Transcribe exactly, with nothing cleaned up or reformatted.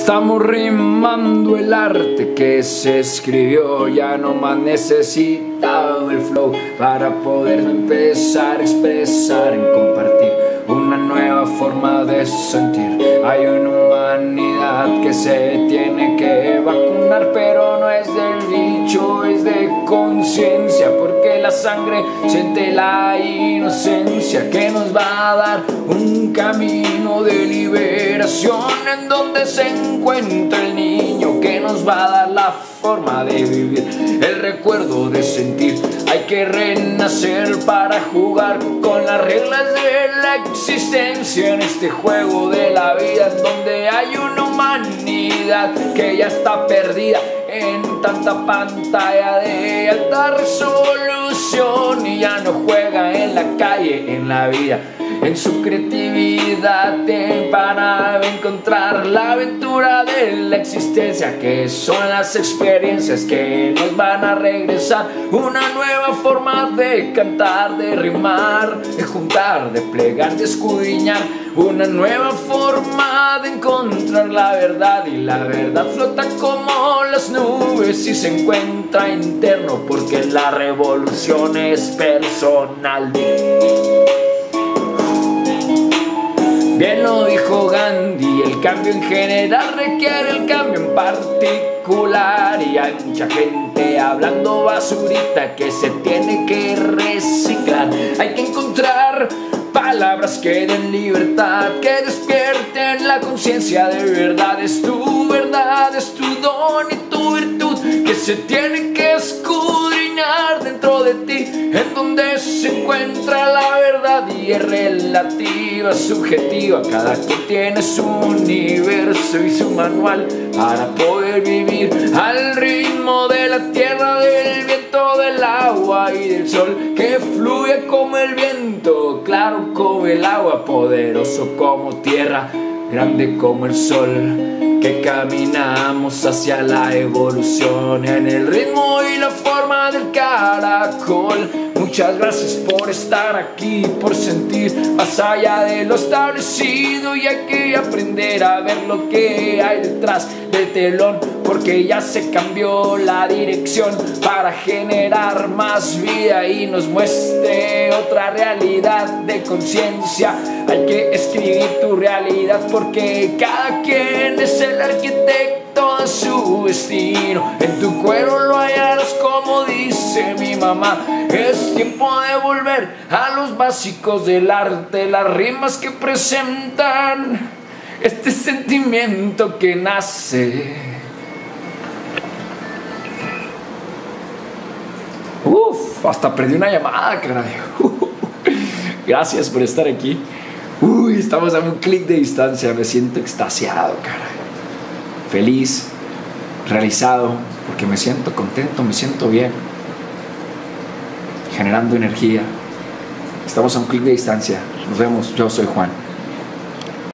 Estamos rimando el arte que se escribió, ya no más necesitaba el flow para poder empezar a expresar, en compartir una nueva forma de sentir. Hay una humanidad que se tiene que vacunar, pero no es del bicho, es de conciencia, porque la sangre siente la inocencia que nos va a dar un camino de liberación, en donde se encuentra el niño que nos va a dar la forma de vivir, el recuerdo de sentir. Hay que renacer para jugar con las reglas de la existencia en este juego de la vida, en donde hay una humanidad que ya está perdida en tanta pantalla de alta resolución y ya no juega en la calle, en la vida, en su creatividad para encontrar la aventura de la existencia, que son las experiencias que nos van a regresar una nueva forma de cantar, de rimar, de juntar, de plegar, de escudriñar, una nueva forma de encontrar la verdad, y la verdad flota como las nubes y se encuentra interno, porque la revolución es personal. Bien lo dijo Gandhi, el cambio en general requiere el cambio en particular, y hay mucha gente hablando basurita que se tiene que reciclar. Hay que encontrar palabras que den libertad, que despierten la conciencia de verdad. Es tu verdad, es tu don y tu virtud que se tiene que escudriñar dentro de ti, en donde se encuentra la verdad y es relativa, subjetiva. Cada quien tiene su universo y su manual para poder vivir al ritmo de la tierra, del viento, del agua y del sol, que fluye como el viento, claro como el agua, poderoso como tierra, grande como el sol, que caminamos hacia la evolución en el ritmo y la forma del caracol. Muchas gracias por estar aquí, por sentir más allá de lo establecido, y hay que aprender a ver lo que hay detrás del telón, porque ya se cambió la dirección para generar más vida y nos muestre otra realidad de conciencia. Hay que escribir tu realidad, porque cada quien es el arquitecto de su destino. En tu cuero lo hallarás, como dice mi mamá. Es tiempo de volver a los básicos del arte, las rimas que presentan este sentimiento que nace. Uf, hasta perdí una llamada, caray. Gracias por estar aquí. Uy, estamos a un clic de distancia. Me siento extasiado, caray. Feliz, realizado, porque me siento contento, me siento bien, generando energía. Estamos a un clic de distancia. Nos vemos. Yo soy Juan.